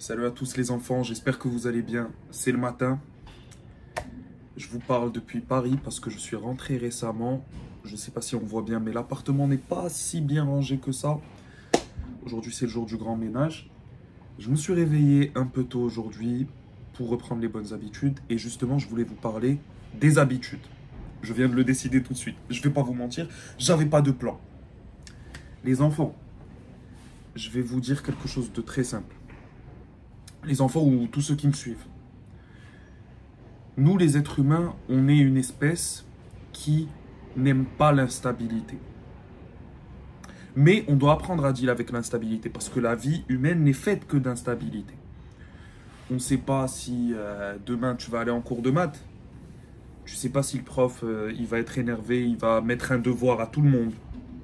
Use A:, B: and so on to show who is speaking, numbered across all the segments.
A: Salut à tous les enfants, j'espère que vous allez bien. C'est le matin. Je vous parle depuis Paris parce que je suis rentré récemment. Je ne sais pas si on voit bien, mais l'appartement n'est pas si bien rangé que ça. Aujourd'hui, c'est le jour du grand ménage. Je me suis réveillé un peu tôt aujourd'hui pour reprendre les bonnes habitudes. Et justement, je voulais vous parler des habitudes. Je viens de le décider tout de suite. Je ne vais pas vous mentir, j'avais pas de plan. Les enfants, je vais vous dire quelque chose de très simple. Les enfants ou tous ceux qui me suivent. Nous, les êtres humains, on est une espèce qui n'aime pas l'instabilité. Mais on doit apprendre à deal avec l'instabilité parce que la vie humaine n'est faite que d'instabilité. On ne sait pas si demain tu vas aller en cours de maths. Tu ne sais pas si le prof il va être énervé, il va mettre un devoir à tout le monde.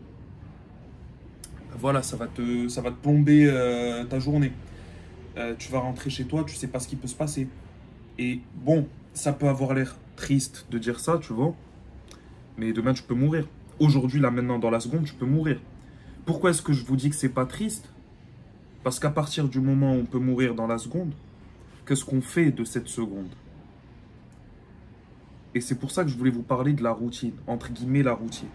A: Voilà, ça va te plomber ta journée. Tu vas rentrer chez toi, tu sais pas ce qui peut se passer. Et bon, ça peut avoir l'air triste de dire ça, tu vois. Mais demain, tu peux mourir. Aujourd'hui, là, maintenant, dans la seconde, tu peux mourir. Pourquoi est-ce que je vous dis que c'est pas triste? Parce qu'à partir du moment où on peut mourir dans la seconde, qu'est-ce qu'on fait de cette seconde? Et c'est pour ça que je voulais vous parler de la routine, entre guillemets la routine.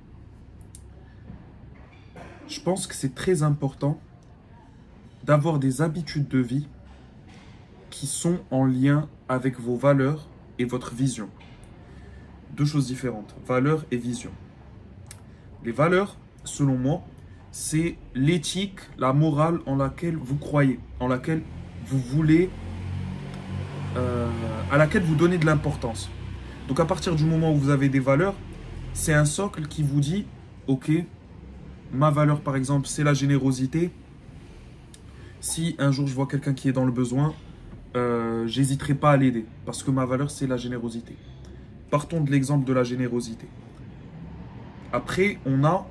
A: Je pense que c'est très important d'avoir des habitudes de vie qui sont en lien avec vos valeurs et votre vision. Deux choses différentes, valeurs et vision. Les valeurs, selon moi, c'est l'éthique, la morale en laquelle vous croyez, en laquelle vous voulez, à laquelle vous donnez de l'importance. Donc à partir du moment où vous avez des valeurs, c'est un socle qui vous dit, ok, ma valeur par exemple, c'est la générosité. Si un jour je vois quelqu'un qui est dans le besoin, j'hésiterai pas à l'aider parce que ma valeur c'est la générosité. Partons de l'exemple de la générosité. Après, on a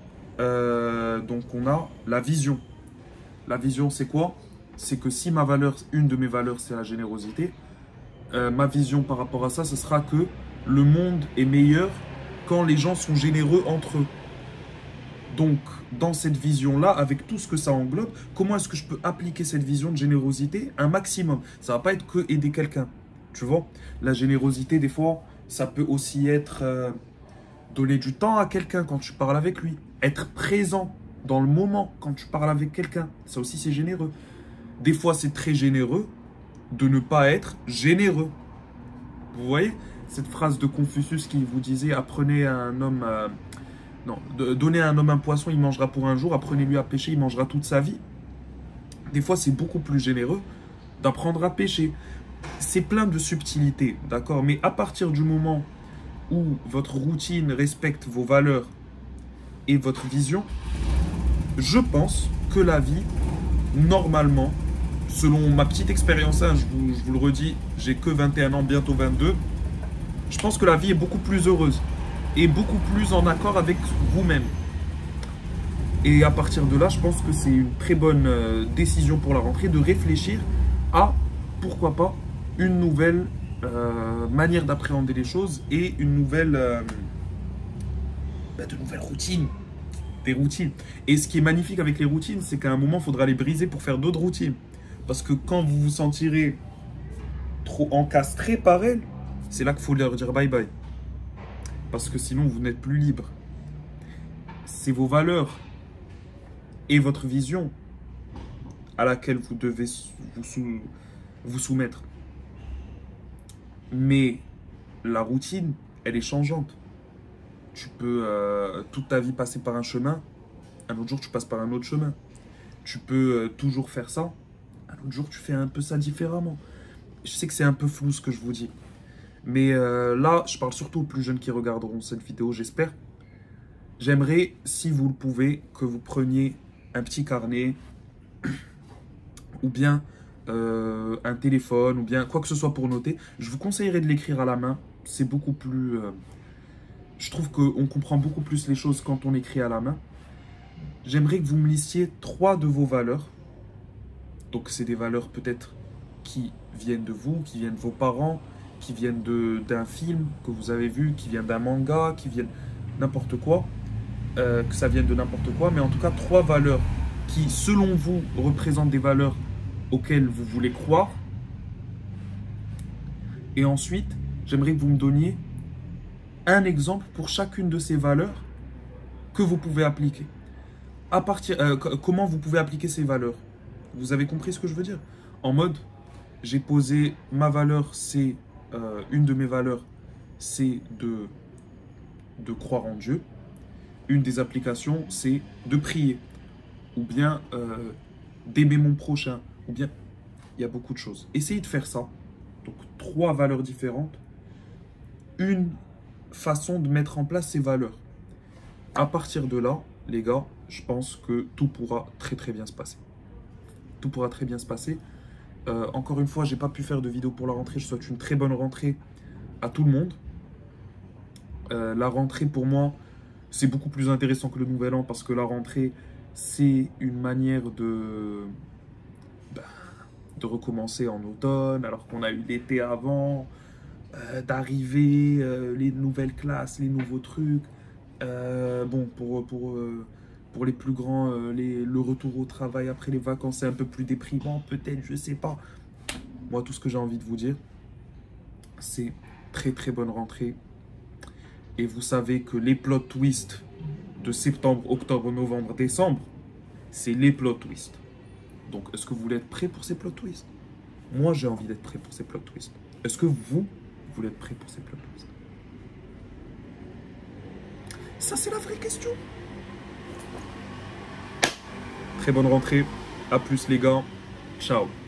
A: la vision. La vision, c'est quoi? C'est que si ma valeur, une de mes valeurs, c'est la générosité, ma vision par rapport à ça, ce sera que le monde est meilleur quand les gens sont généreux entre eux. Donc, dans cette vision-là, avec tout ce que ça englobe, comment est-ce que je peux appliquer cette vision de générosité un maximum? Ça ne va pas être que aider quelqu'un, tu vois. La générosité, des fois, ça peut aussi être donner du temps à quelqu'un quand tu parles avec lui. Être présent dans le moment quand tu parles avec quelqu'un. Ça aussi, c'est généreux. Des fois, c'est très généreux de ne pas être généreux. Vous voyez cette phrase de Confucius qui vous disait « Apprenez à un homme... Non, donnez à un homme un poisson, il mangera pour un jour. Apprenez-lui à pêcher, il mangera toute sa vie. » Des fois, c'est beaucoup plus généreux d'apprendre à pêcher. C'est plein de subtilités, d'accord? Mais à partir du moment où votre routine respecte vos valeurs et votre vision, je pense que la vie, normalement, selon ma petite expérience, hein, je vous le redis, j'ai que 21 ans, bientôt 22, je pense que la vie est beaucoup plus heureuse et beaucoup plus en accord avec vous-même. Et à partir de là, je pense que c'est une très bonne décision pour la rentrée de réfléchir à, pourquoi pas, une nouvelle manière d'appréhender les choses et une nouvelle, de nouvelles routines. Des routines. Et ce qui est magnifique avec les routines, c'est qu'à un moment, il faudra les briser pour faire d'autres routines. Parce que quand vous vous sentirez trop encastré par elles, c'est là qu'il faut leur dire bye bye. Parce que sinon, vous n'êtes plus libre. C'est vos valeurs et votre vision à laquelle vous devez vous soumettre. Mais la routine, elle est changeante. Tu peux toute ta vie passer par un chemin, un autre jour tu passes par un autre chemin. Tu peux toujours faire ça, un autre jour tu fais un peu ça différemment. Je sais que c'est un peu flou ce que je vous dis. Mais là, je parle surtout aux plus jeunes qui regarderont cette vidéo, j'espère. J'aimerais, si vous le pouvez, que vous preniez un petit carnet ou bien un téléphone ou bien quoi que ce soit pour noter. Je vous conseillerais de l'écrire à la main. C'est beaucoup plus... je trouve qu'on comprend beaucoup plus les choses quand on écrit à la main. J'aimerais que vous me listiez 3 de vos valeurs. Donc, c'est des valeurs peut-être qui viennent de vous, qui viennent de vos parents, qui viennent d'un film que vous avez vu, qui viennent d'un manga, qui viennent n'importe quoi, que ça vienne de n'importe quoi, mais en tout cas 3 valeurs qui, selon vous, représentent des valeurs auxquelles vous voulez croire. Et ensuite, j'aimerais que vous me donniez un exemple pour chacune de ces valeurs que vous pouvez appliquer. Comment vous pouvez appliquer ces valeurs? Vous avez compris ce que je veux dire? En mode, j'ai posé ma valeur, c'est une de mes valeurs, c'est de croire en Dieu. Une des applications, c'est de prier. Ou bien d'aimer mon prochain. Ou bien, il y a beaucoup de choses. Essayez de faire ça. Donc, 3 valeurs différentes. Une façon de mettre en place ces valeurs. À partir de là, les gars, je pense que tout pourra très très bien se passer. Tout pourra très bien se passer. Encore une fois, j'ai pas pu faire de vidéo pour la rentrée. Je souhaite une très bonne rentrée à tout le monde. La rentrée, pour moi, c'est beaucoup plus intéressant que le nouvel an parce que la rentrée, c'est une manière de recommencer en automne alors qu'on a eu l'été avant, d'arriver, les nouvelles classes, les nouveaux trucs. Bon, pour les plus grands, le retour au travail après les vacances, c'est un peu plus déprimant, peut-être, je sais pas. Moi, tout ce que j'ai envie de vous dire, c'est très très bonne rentrée. Et vous savez que les plot twists de septembre, octobre, novembre, décembre, c'est les plot twists. Donc, est-ce que vous voulez être prêts pour ces plot twists? Moi, j'ai envie d'être prêt pour ces plot twists. Est-ce que vous voulez être prêts pour ces plot twists? Ça, c'est la vraie question. Très bonne rentrée. À plus, les gars. Ciao.